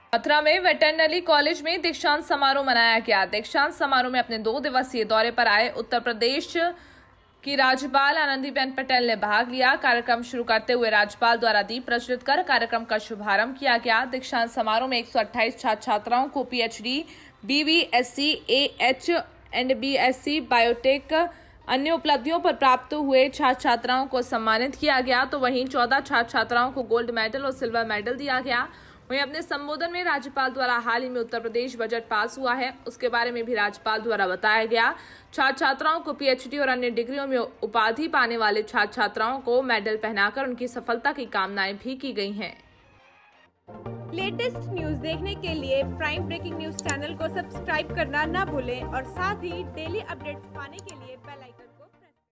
मथुरा में veterinary college में दीक्षांत समारोह मनाया गया। दीक्षांत समारोह में अपने 2 दिवसीय दौरे पर आए उत्तर प्रदेश की राज्यपाल आनंदीबेन पटेल ने भाग लिया। कार्यक्रम शुरू करते हुए राज्यपाल द्वारा दीप प्रज्वलित कर कार्यक्रम का शुभारंभ किया गया। दीक्षांत समारोह में 128 छात्र छात्राओं को PhD, BVSc, AH and BSc biotech अन्य उपलब्धियों पर प्राप्त हुए छात्र छात्राओं को सम्मानित किया गया। तो वहीं 14 छात्र छात्राओं को गोल्ड मेडल और सिल्वर मेडल दिया गया। वहीं अपने संबोधन में राज्यपाल द्वारा हाल ही में उत्तर प्रदेश बजट पास हुआ है, उसके बारे में भी राज्यपाल द्वारा बताया गया। छात्र छात्राओं को पीएचडी और अन्य डिग्रियों में उपाधि पाने वाले छात्र छात्राओं को मेडल पहनाकर उनकी सफलता की कामनाएं भी की गई हैं। लेटेस्ट न्यूज देखने के लिए प्राइम ब्रेकिंग न्यूज चैनल को सब्सक्राइब करना ना भूलें और साथ ही डेली अपडेट्स पाने के लिए बेल आइकन